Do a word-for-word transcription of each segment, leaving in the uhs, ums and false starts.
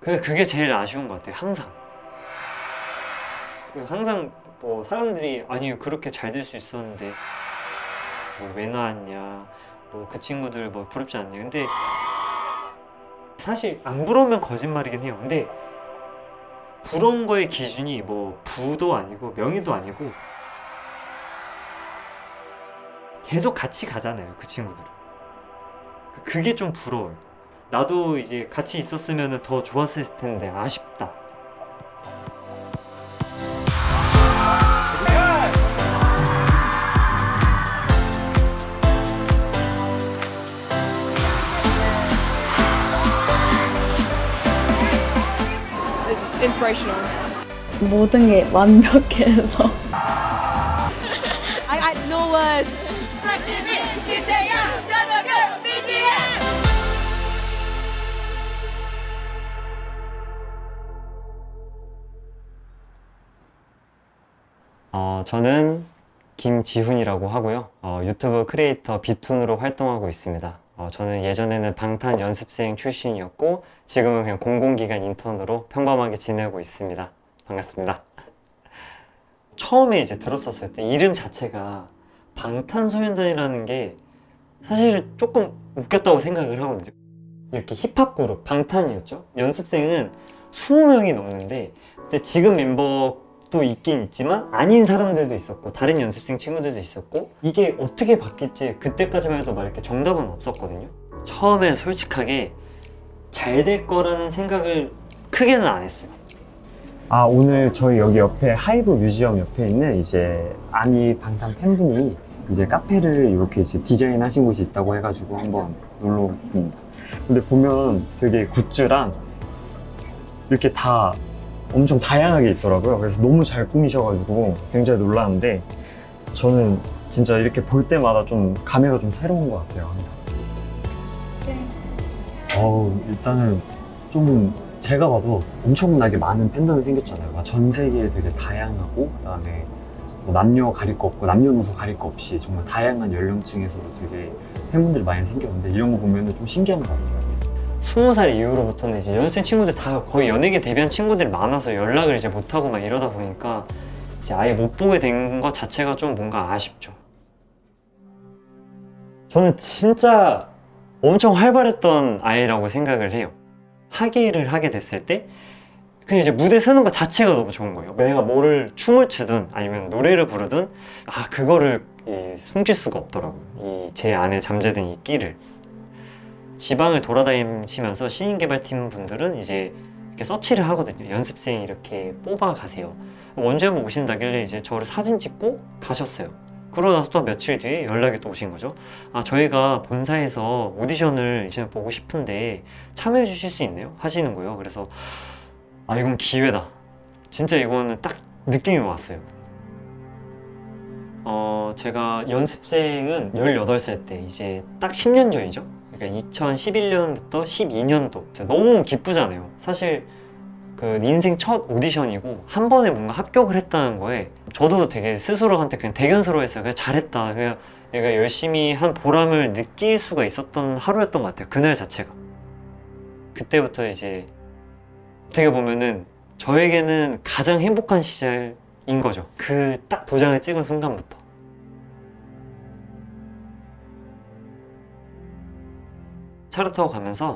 그 그게 제일 아쉬운 것 같아요. 항상 그 항상 뭐 사람들이 아니 그렇게 잘 될 수 있었는데 뭐 왜 나왔냐, 뭐 그 친구들 뭐 부럽지 않냐. 근데 사실 안 부러우면 거짓말이긴 해요. 근데 부러운 거의 기준이 뭐 부도 아니고 명예도 아니고 계속 같이 가잖아요, 그 친구들은. 그게 좀 부러워요. 나도 이제 같이 있었으면 더 좋았을 텐데 아쉽다. It's inspirational. 모든 게 완벽해서 I got no words. 어, 저는 김지훈이라고 하고요. 어, 유튜브 크리에이터 비툰으로 활동하고 있습니다. 어, 저는 예전에는 방탄 연습생 출신이었고 지금은 그냥 공공기관 인턴으로 평범하게 지내고 있습니다. 반갑습니다. 처음에 이제 들었었을 때 이름 자체가 방탄소년단이라는 게 사실 조금 웃겼다고 생각을 하거든요. 이렇게 힙합 그룹 방탄이었죠. 연습생은 스무 명이 넘는데 근데 지금 멤버도 있긴 있지만 아닌 사람들도 있었고 다른 연습생 친구들도 있었고 이게 어떻게 바뀔지 그때까지만 해도 막 이렇게 정답은 없었거든요. 처음에 솔직하게 잘 될 거라는 생각을 크게는 안 했어요. 아, 오늘 저희 여기 옆에 하이브 뮤지엄 옆에 있는 이제 아미 방탄 팬분이 이제 카페를 이렇게 이제 디자인하신 곳이 있다고 해가지고 한번 놀러 왔습니다. 근데 보면 되게 굿즈랑 이렇게 다 엄청 다양하게 있더라고요. 그래서 너무 잘 꾸미셔가지고 굉장히 놀랐는데 저는 진짜 이렇게 볼 때마다 좀 감회가 좀 새로운 것 같아요, 항상. 어우, 일단은 좀 제가 봐도 엄청나게 많은 팬덤이 생겼잖아요. 전 세계에 되게 다양하고 그다음에 뭐 남녀 가릴 거 없고 남녀노소 가릴 거 없이 정말 다양한 연령층에서도 되게 팬분들이 많이 생겼는데 이런 거 보면 좀 신기한 것 같아요. 스무 살 이후로부터는 이제 연습생 친구들 다 거의 연예계 데뷔한 친구들이 많아서 연락을 이제 못하고 막 이러다 보니까 이제 아예 못 보게 된 것 자체가 좀 뭔가 아쉽죠. 저는 진짜 엄청 활발했던 아이라고 생각을 해요. 하기를 하게 됐을 때 그냥 이제 무대 서는 것 자체가 너무 좋은 거예요. 내가 뭐를 춤을 추든 아니면 노래를 부르든 아 그거를 이, 숨길 수가 없더라고요. 이 제 안에 잠재된 이 끼를. 지방을 돌아다니시면서 신인개발팀 분들은 이제 이렇게 서치를 하거든요. 연습생 이렇게 뽑아 가세요. 언제 한번 오신다길래 이제 저를 사진 찍고 가셨어요. 그러고 나서 또 며칠 뒤에 연락이 또 오신 거죠. 아 저희가 본사에서 오디션을 이제 보고 싶은데 참여해 주실 수 있나요? 하시는 거예요. 그래서 아 이건 기회다. 진짜 이거는 딱 느낌이 왔어요. 어 제가 연습생은 열여덟 살 때 이제 딱 십 년 전이죠. 그러니까 이천십일 년부터 십이 년도 너무 기쁘잖아요. 사실 그 인생 첫 오디션이고 한 번에 뭔가 합격을 했다는 거에 저도 되게 스스로한테 그냥 대견스러워했어요. 그냥 잘했다. 그냥 내가 열심히 한 보람을 느낄 수가 있었던 하루였던 것 같아요. 그날 자체가. 그때부터 이제 어떻게 보면은 저에게는 가장 행복한 시절인 거죠. 그 딱 도장을 찍은 순간부터. 차를 타고 가면서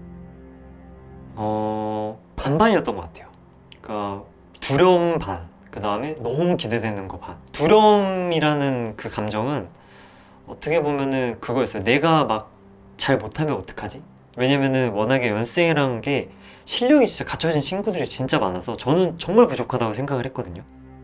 어... 반반이었던 것 같아요. 그러니까 두려움 반, 그 다음에 너무 기대되는 거 반. 두려움이라는 그 감정은 어떻게 보면은 그거였어요. 내가 막 잘 못하면 어떡하지? 왜냐면은 워낙에 연습생이라는 게 실력이 진짜 갖춰진 친구들이 진짜 많아서 저는 정말 부족하다고 생각을 했거든요.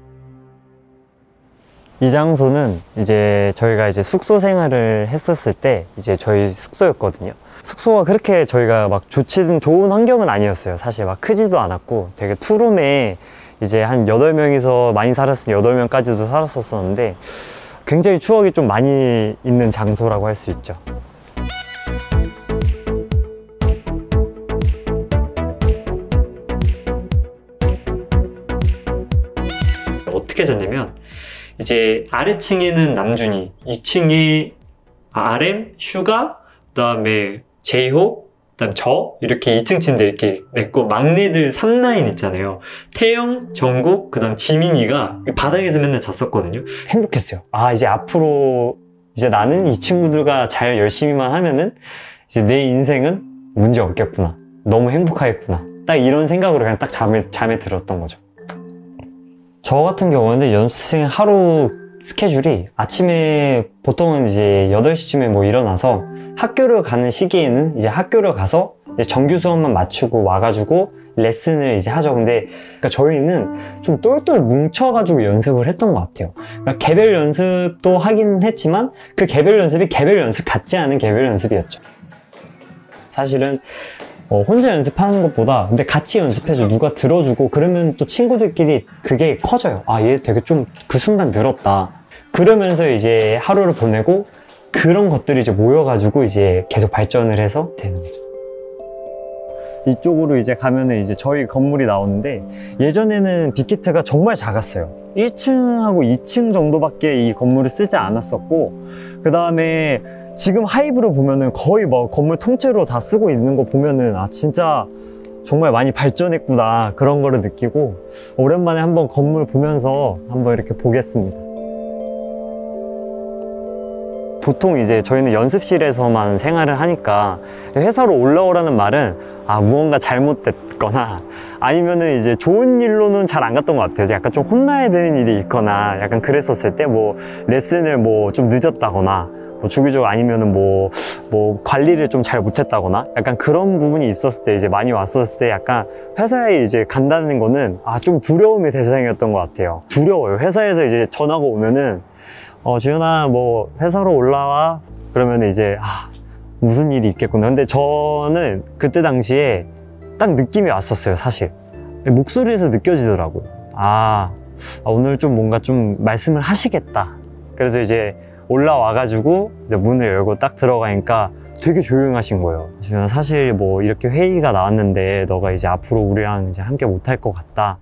이 장소는 이제 저희가 이제 숙소 생활을 했었을 때 이제 저희 숙소였거든요. 숙소가 그렇게 저희가 막 좋지는 좋은 환경은 아니었어요. 사실 막 크지도 않았고 되게 투룸에 이제 한 여덟 명이서 많이 살았으니 여덟 명까지도 살았었었는데 굉장히 추억이 좀 많이 있는 장소라고 할 수 있죠. 어떻게 잤냐면 이제 아래층에는 남준이, 이 층에 아, 알엠, 슈가, 그 다음에 제이홉, 그 그다음 저 이렇게 이 층 침대 이렇게 냈고 막내들 삼 라인 있잖아요. 태영, 정국, 그다음 지민이가 바닥에서 맨날 잤었거든요. 행복했어요. 아 이제 앞으로 이제 나는 이 친구들과 잘 열심히만 하면은 이제 내 인생은 문제 없겠구나. 너무 행복하겠구나. 딱 이런 생각으로 그냥 딱 잠에, 잠에 들었던 거죠. 저 같은 경우는 연습생 하루 스케줄이 아침에 보통은 이제 여덟 시쯤에 뭐 일어나서 학교를 가는 시기에는 이제 학교를 가서 이제 정규 수업만 맞추고 와가지고 레슨을 이제 하죠. 근데 그러니까 저희는 좀 똘똘 뭉쳐가지고 연습을 했던 것 같아요. 그러니까 개별 연습도 하긴 했지만 그 개별 연습이 개별 연습 같지 않은 개별 연습이었죠. 사실은 어, 혼자 연습하는 것보다 근데 같이 연습해서 누가 들어주고 그러면 또 친구들끼리 그게 커져요. 아, 얘 되게 좀 그 순간 늘었다. 그러면서 이제 하루를 보내고 그런 것들이 이제 모여가지고 이제 계속 발전을 해서 되는 거죠. 이쪽으로 이제 가면은 이제 저희 건물이 나오는데 예전에는 빅히트가 정말 작았어요. 일 층하고 이 층 정도밖에 이 건물을 쓰지 않았었고 그 다음에 지금 하이브를 보면은 거의 뭐 건물 통째로 다 쓰고 있는 거 보면은 아 진짜 정말 많이 발전했구나 그런 거를 느끼고 오랜만에 한번 건물 보면서 한번 이렇게 보겠습니다. 보통 이제 저희는 연습실에서만 생활을 하니까 회사로 올라오라는 말은 아 무언가 잘못됐거나 아니면은 이제 좋은 일로는 잘 안 갔던 것 같아요. 약간 좀 혼나야 되는 일이 있거나 약간 그랬었을 때 뭐 레슨을 뭐 좀 늦었다거나 뭐 주기적으로 아니면은 뭐, 뭐 관리를 좀 잘 못했다거나 약간 그런 부분이 있었을 때 이제 많이 왔었을 때 약간 회사에 이제 간다는 거는 아 좀 두려움의 대상이었던 것 같아요. 두려워요. 회사에서 이제 전화가 오면은 어 지훈아 뭐 회사로 올라와 그러면 이제 아 무슨 일이 있겠구나. 근데 저는 그때 당시에 딱 느낌이 왔었어요. 사실 목소리에서 느껴지더라고요. 아, 아 오늘 좀 뭔가 좀 말씀을 하시겠다. 그래서 이제 올라와 가지고 문을 열고 딱 들어가니까 되게 조용하신 거예요. 지훈아 사실 뭐 이렇게 회의가 나왔는데 너가 이제 앞으로 우리랑 이제 함께 못할 것 같다.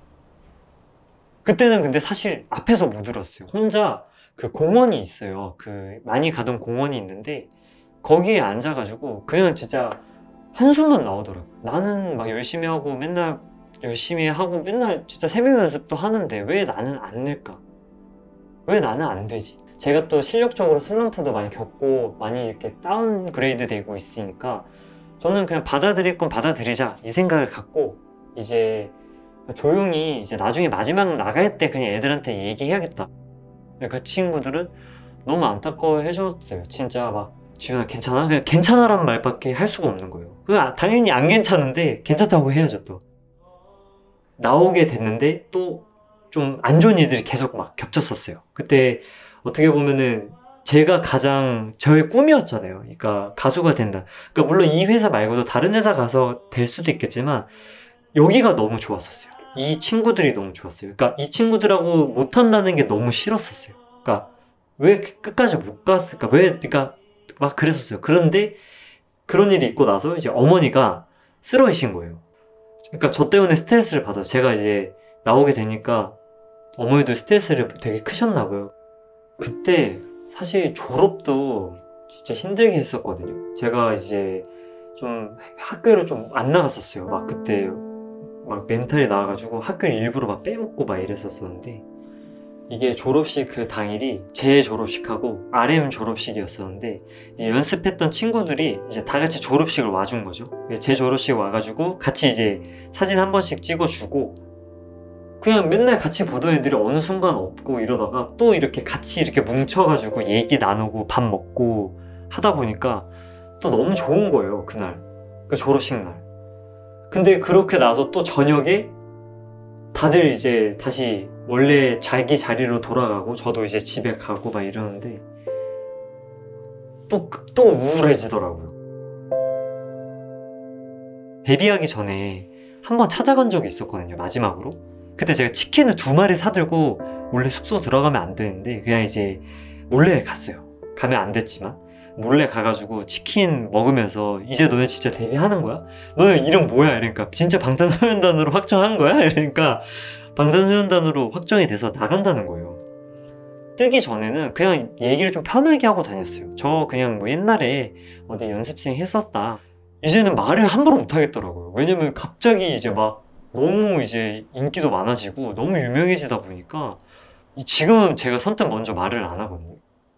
그때는 근데 사실 앞에서 못 울었어요. 혼자 그 공원이 있어요. 그 많이 가던 공원이 있는데 거기에 앉아가지고 그냥 진짜 한숨만 나오더라고요. 나는 막 열심히 하고 맨날 열심히 하고 맨날 진짜 새벽 연습도 하는데 왜 나는 안 늘까? 왜 나는 안 되지? 제가 또 실력적으로 슬럼프도 많이 겪고 많이 이렇게 다운그레이드 되고 있으니까 저는 그냥 받아들일 건 받아들이자 이 생각을 갖고 이제 조용히 이제 나중에 마지막 나갈 때 그냥 애들한테 얘기해야겠다. 그 친구들은 너무 안타까워 해줬어요. 진짜 막 지훈아 괜찮아? 그냥 괜찮아란 말밖에 할 수가 없는 거예요. 당연히 안 괜찮은데 괜찮다고 해야죠. 또 나오게 됐는데 또 좀 안 좋은 일들이 계속 막 겹쳤었어요. 그때 어떻게 보면은 제가 가장 저의 꿈이었잖아요. 그러니까 가수가 된다. 그러니까 물론 이 회사 말고도 다른 회사 가서 될 수도 있겠지만 여기가 너무 좋았었어요. 이 친구들이 너무 좋았어요. 그러니까 이 친구들하고 못한다는 게 너무 싫었었어요. 그러니까 왜 끝까지 못 갔을까? 왜 그러니까 막 그랬었어요. 그런데 그런 일이 있고 나서 이제 어머니가 쓰러지신 거예요. 그러니까 저 때문에 스트레스를 받아서 제가 이제 나오게 되니까 어머니도 스트레스를 되게 크셨나 봐요. 그때 사실 졸업도 진짜 힘들게 했었거든요. 제가 이제 좀 학교를 좀 안 나갔었어요. 막 그때 막 멘탈이 나와가지고 학교를 일부러 막 빼먹고 막 이랬었었는데 이게 졸업식 그 당일이 제 졸업식하고 알엠 졸업식이었었는데 이제 연습했던 친구들이 이제 다 같이 졸업식을 와준 거죠. 제 졸업식 와가지고 같이 이제 사진 한 번씩 찍어주고 그냥 맨날 같이 보던 애들이 어느 순간 없고 이러다가 또 이렇게 같이 이렇게 뭉쳐가지고 얘기 나누고 밥 먹고 하다 보니까 또 너무 좋은 거예요. 그날 그 졸업식 날. 근데 그렇게 나서 또 저녁에 다들 이제 다시 원래 자기 자리로 돌아가고 저도 이제 집에 가고 막 이러는데 또, 또 우울해지더라고요. 데뷔하기 전에 한번 찾아간 적이 있었거든요. 마지막으로. 그때 제가 치킨을 두 마리 사들고 원래 숙소 들어가면 안 되는데 그냥 이제 몰래 갔어요. 가면 안 됐지만 몰래 가가지고 치킨 먹으면서 이제 너네 진짜 데뷔하는 거야? 너네 이름 뭐야? 이러니까 진짜 방탄소년단으로 확정한 거야? 이러니까 방탄소년단으로 확정이 돼서 나간다는 거예요. 뜨기 전에는 그냥 얘기를 좀 편하게 하고 다녔어요. 저 그냥 뭐 옛날에 어디 연습생 했었다. 이제는 말을 함부로 못 하겠더라고요. 왜냐면 갑자기 이제 막 너무 이제 인기도 많아지고 너무 유명해지다 보니까 이- 지금은 제가 선뜻 먼저 말을 안 하거든요.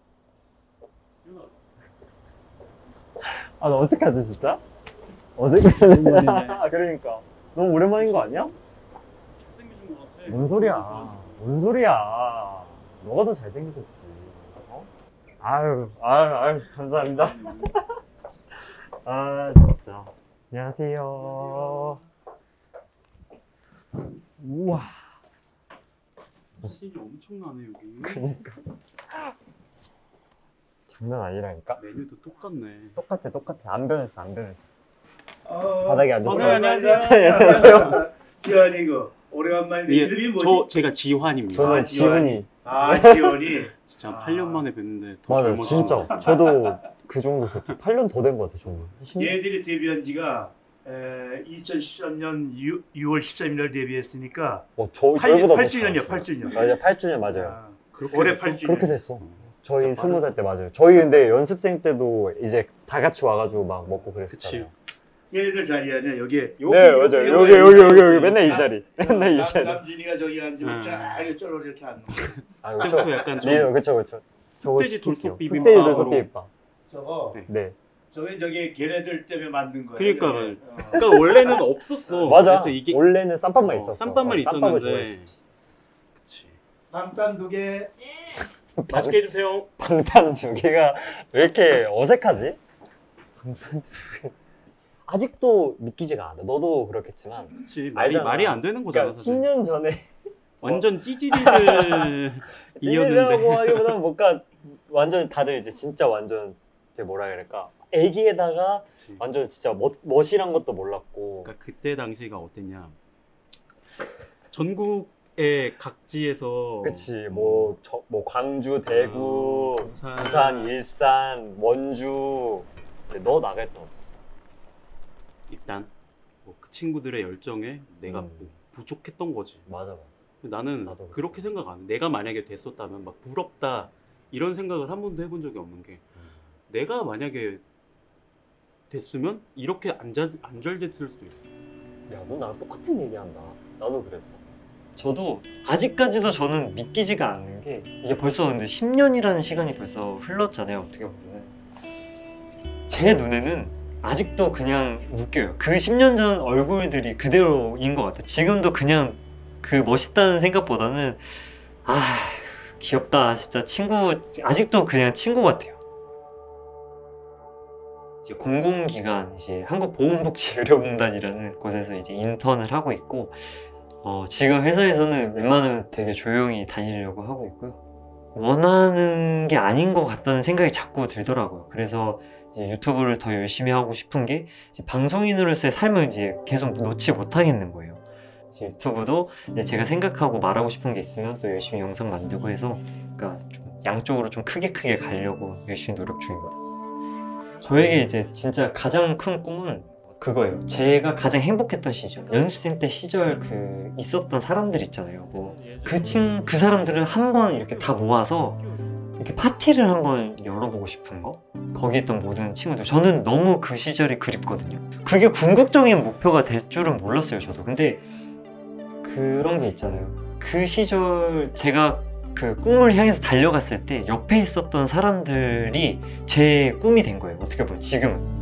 아, 너 어떡하지, 진짜? 어색해. 그러니까. 너무 오랜만인 거 아니야? 뭔 소리야. 뭔 소리야. 너가 더 잘생겼지. 어? 아유, 아유, 아유, 감사합니다. 아, 진짜. 안녕하세요. 우와. 맛이 엄청나네 여기. 그니까. 장난 아니라니까? 메뉴도 똑같네. 똑같아, 똑같아. 안 변했어, 안 변했어. 어, 바닥에 앉았어. 네, 안녕하세요. 네, 안녕하세요. 지환이고 오래간만에 예, 이름이 뭐지? 저 제가 지환입니다. 저는 아, 지환이. 지훈이. 아 지환이. 진짜 아. 팔 년 만에 뵀는데 더 맞아요, 젊어졌어요. 진짜. 저도 그 정도 됐죠. 팔 년 더 된 것 같아요, 저는. 십 년? 얘들이 데뷔한 지가 에, 이천십삼 년 유월 십삼 일 데뷔했으니까 어, 저, 팔 저희보다 더 팔 주년이야, 잘했어요. 팔 주년. 맞아요, 팔 주년 맞아요. 아, 그렇게 올해 됐어? 팔 주년. 그렇게 됐어. 저희 진짜 스무 살 때 맞아요. 저희 근데 연습생 때도 이제 다 같이 와가지고 막 먹고 그랬었잖아요. 얘네들 자리에는 여기 네, 맞아요. 여기, 여기, 여기, 여기, 맨날 이 자리. 맨날 이 남- 자리. 남준이가 저기 앉으면 음. 쫙 이쪽으로 이렇게 앉는 거. 아, 그때부터 그쵸. 약간 좀 리더, 그쵸, 그쵸. 저거 흑돼지 시킬게요. 돌솥 비빔밥으로. 흑돼지 돌솥 비빔밥. 저거 네. 네. 저게 저기 걔네들 때문에 만든 거야. 그러니까 저게. 어. 그러니까 원래는 없었어. 맞아. 그래서 이게 원래는 쌈밥만 어, 있었어. 쌈밥만 어, 쌈밥을 있었는데. 좋아했었지. 그치. 방탄 두 개. 맛있게 해주세요. 방탄 두 개가 왜 이렇게 어색하지? 방탄 두 개. 아직도 믿기지가 않아. 너도 그렇겠지만. 그치. 말이, 알잖아. 말이 안 되는 거잖아. 그러니까 사실. 십 년 전에 완전 찌질이들 이었는데 이었는데. 하기보다는 뭔가 완전 다들 이제 진짜 완전 이제 뭐라 해야 될까? 애기에다가 그치. 완전 진짜 멋, 멋이란 것도 몰랐고. 그러니까 그때 당시가 어땠냐? 전국의 각지에서 그치 뭐, 저, 뭐 광주, 대구, 어, 부산. 부산, 일산, 원주. 근데 너 나갈 때 어땠어? 일단 뭐 그 친구들의 열정에 내가 음. 뭐 부족했던 거지. 맞아 맞아. 나는 나도 그래. 그렇게 생각 안 해. 내가 만약에 됐었다면 막 부럽다 이런 생각을 한 번도 해본 적이 없는 게 음. 내가 만약에 됐으면 이렇게 안절, 안절됐을 수도 있어. 야, 너 나랑 똑같은 얘기한다. 나도 그랬어. 저도 아직까지도 저는 믿기지가 않는 게 이게 벌써 근데 십 년이라는 시간이 벌써 흘렀잖아요. 어떻게 보면 제 눈에는 아직도 그냥 웃겨요. 그 십 년 전 얼굴들이 그대로인 것 같아요. 지금도 그냥 그 멋있다는 생각보다는 아 귀엽다 진짜 친구 아직도 그냥 친구 같아요. 이제 공공기관 이제 한국보건복지의료공단이라는 곳에서 이제 인턴을 하고 있고 어, 지금 회사에서는 웬만하면 되게 조용히 다니려고 하고 있고요. 원하는 게 아닌 것 같다는 생각이 자꾸 들더라고요. 그래서 이제 유튜브를 더 열심히 하고 싶은 게 이제 방송인으로서의 삶을 이제 계속 놓지 못하겠는 거예요. 이제 유튜브도 이제 제가 생각하고 말하고 싶은 게 있으면 또 열심히 영상 만들고 해서 그러니까 좀 양쪽으로 좀 크게 크게 가려고 열심히 노력 중입니다. 저에게 이제 진짜 가장 큰 꿈은 그거예요. 제가 가장 행복했던 시절, 연습생 때 시절 그 있었던 사람들 있잖아요. 뭐 그 친, 그 사람들을 한번 이렇게 다 모아서 이렇게 파티를 한번 열어보고 싶은 거? 거기 있던 모든 친구들. 저는 너무 그 시절이 그립거든요. 그게 궁극적인 목표가 될 줄은 몰랐어요, 저도. 근데 그런 게 있잖아요. 그 시절 제가 그 꿈을 향해서 달려갔을 때 옆에 있었던 사람들이 제 꿈이 된 거예요. 어떻게 보면 지금은.